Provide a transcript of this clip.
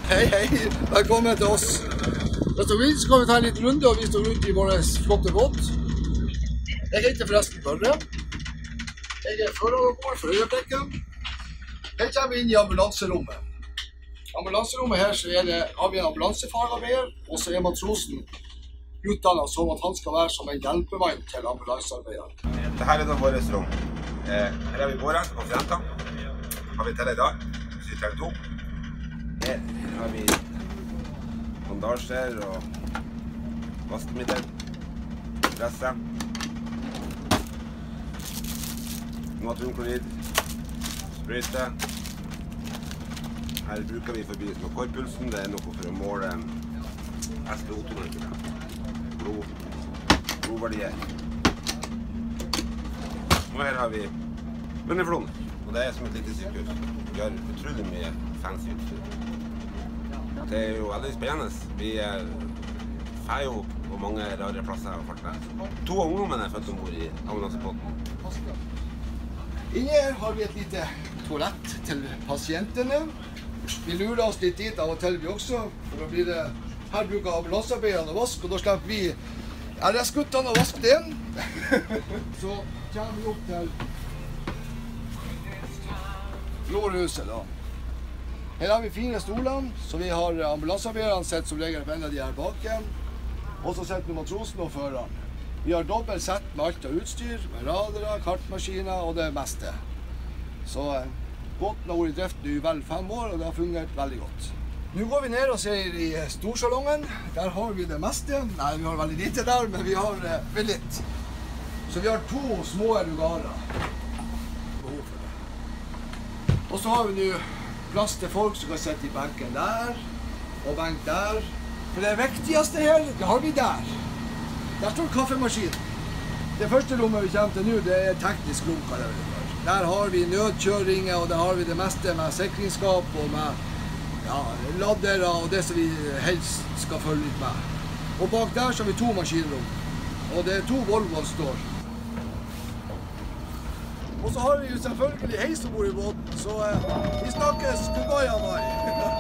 Hei, hei. Velkommen til oss. Hvis du vil, så kan vi ta en liten runde og vise deg rundt i vår flotte båt. Jeg heter forresten Børre. Jeg er førerombord for øyeblikket. Her kommer vi inn i ambulanserommet. Ambulanserommet her så har vi en ambulansefagarbeider, og så er matrosen utdannet som at han skal være som en hjelpemann til ambulansearbeideren. Dette er da vårt rom. Her har vi båret og pasienter. Har vi til i dag, sykehuset 2. Her har vi bandasjer og vaskemiddel, presse, natriumklorid, sprøyte. Her bruker vi forbi med korpulsen, det er noe for å måle SpO2, blodverdier. Og her har vi Bunneflon, og det er som et lite sykehus. Vi har utrolig mye fancy utstyr. Det er jo veldig spennende. Vi fer jo på mange rare plasser og farter. 2 av ungdommene er født ombord i ambulansebåten. Inne her har vi et lite toalett til pasientene. Vi lurer oss litt dit av og til vi også, for da blir det her bruker ambulansearbeiderne å vaske, og da slipper vi RS-guttene å vaske det inn. Så kommer vi opp til lårhuset da. Her har vi 4 stoler, så vi har ambulansearbeiderne sett som regel på en av de her bak igjen. Og så setter vi matrosen og føreren. Vi har dobbelt sett med alt av utstyr, med radere, kartmaskiner og det meste. Så båten har vært i drift i vel 5 år, og det har fungert veldig godt. Nå går vi ned og ser i storsalongen. Der har vi det meste. Nei, vi har veldig lite der, men vi har litt. Så vi har 2 små lugarer. Og så har vi nå plass til folk som kan sitte i benken der, og benk der. For det viktigste her, det har vi der. Der står kaffemaskinen. Det første rommet vi kommer til nå, det er teknisk rom, kaller vi det. Der har vi nødkjøringer, og der har vi det meste med sikringsskap og med laddere og det som vi helst skal følge litt med. Og bak der så har vi 2 maskinrom, og det er 2 Volvo står. Og så har vi jo selvfølgelig heis ombord i båten, så vi snakkes. Goodbye, Amai.